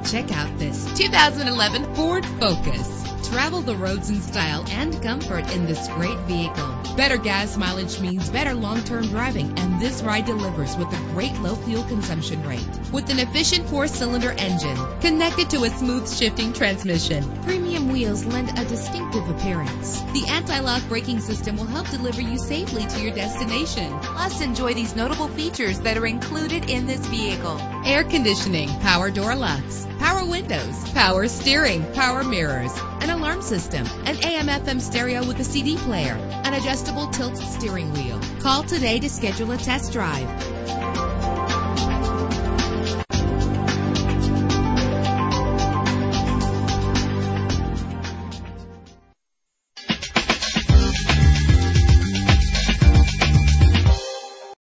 Check out this 2011 Ford Focus. Travel the roads in style and comfort in this great vehicle. Better gas mileage means better long-term driving, and this ride delivers with a great low fuel consumption rate. With an efficient 4-cylinder engine connected to a smooth shifting transmission, premium wheels lend a distinctive appearance. The anti-lock braking system will help deliver you safely to your destination. Plus, enjoy these notable features that are included in this vehicle: air conditioning, power door locks, power windows, power steering, power mirrors, an alarm system, an AM/FM stereo with a CD player, an adjustable tilt steering wheel. Call today to schedule a test drive.